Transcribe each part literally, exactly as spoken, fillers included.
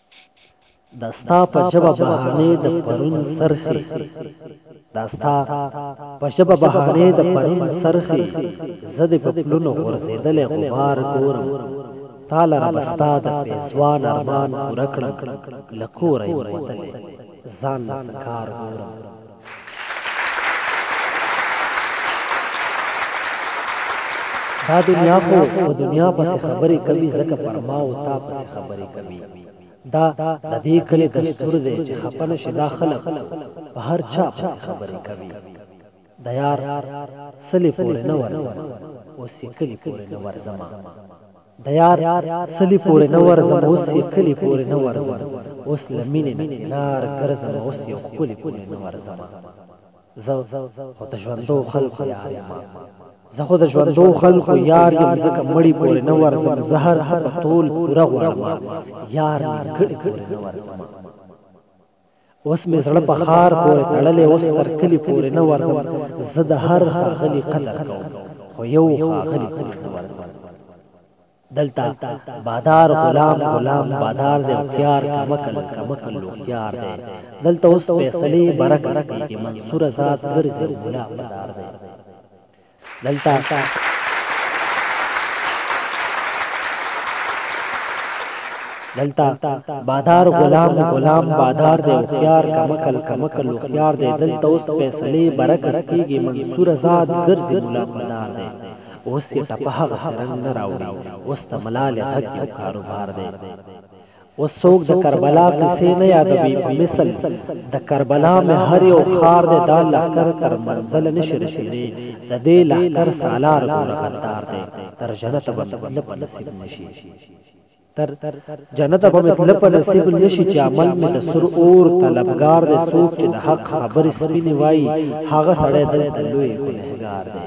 دستا په ژبه بهانې د پرون سرخي دستا په ژبه بهانې د پرون سرخي زه د په پلونو غورځېدلی غبار ګورم تا لره به ستا د پېزوان ارمان پوره کړم له کوره یم وتلی ځان له څه کار ګورم دا دنیا خو په دنیا پسې خبرې کوي ځکه پر ما او تا پسې خبرې کوي دا د دې کلي دستور دی چې خفه نشي دا خلک په هر چا پسې خبرې کوي د یار سلې پورې نه ورځم اوس یې کلي پورې نه ورځم د یار سلې پورې نه ورځم اوس یې کلي پورې نه ورځم اوس له مینې نه لار ګرځم اوس یې ښکلي پورې نه ورځم زه خو د ژوندو خلکو یار یم زه خو د ژوندو خلکو یار یم ځکه مړي پورې نه ورځم زه هر څه په تول پوره غواړم یار مې ګډې پورې نه ورځم اوس مې زړه په ښار پورې تړلی اوس تر کلي پورې نه ورځم زه د هر ښاغلي قدر کوم خو یو ښاغلي پورې نه ورځم دلته بادار غلام غلام بادار دی هوښیار کمکل کمکل هوښیار دی دلته اوس فیصلې برعکس کېږي منصوره ذات ګرځي ملا مدار دی دلته دلته بادار غلام غلام بادار دی هوښیار کمکل کمکل هوښیار دی دلته اوس فیصلې برعکس کېږي منصوره ذات ګرځي ملا مدار دی اوس یې ټپه هغسې رنګ نه راوړي اوس د ملالې غږ یو کاروبار دی اوس څوک د کربلا قصې نه یادوي په مثل د کربلا مې هر یو ښار دی دا لښکر تر منزله نشي رسېدی د دې لښکر سالار ګوره غدار دی تر جنته به مې تله په نصیب نشي تر جنته به مې تله په نصیب نشي چې عمل مې د سور اور طلبګار دی څوک چې د حق خبرې سپینې وایي هغه سړی دلته لوی ګنهګار دی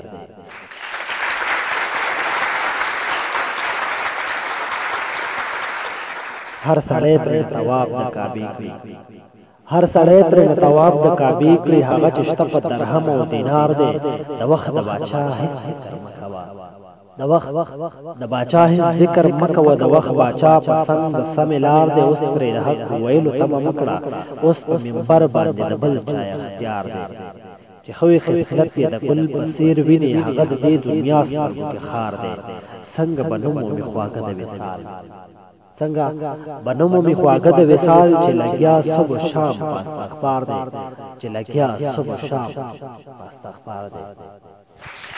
هر سړی پرې طواف د کعبې کړي هر سړی پرې طواف د کعبې کړي هغه چې شته په درهم او دینار دی د وخت د باچا هیڅ ذکر مه کوه د وخت د باچا هیڅ ذکر مه کوه د وخت باچا په څنګ د سمې لار دی اوس پرې د حق ویلو تمه مه کړه اوس په منبر باندې د بل چا اختیار دی چې خوی خصلت یې د ګل په څېر ویني هغه د دې دنیا سترګو کې خار دی څنګه به نوم ومې خواږه د وصال څنګه بنومو می خواږه د وصال چې لګیا صبح شام په استغفار دی چې لګیا صبح شام په استغفار دی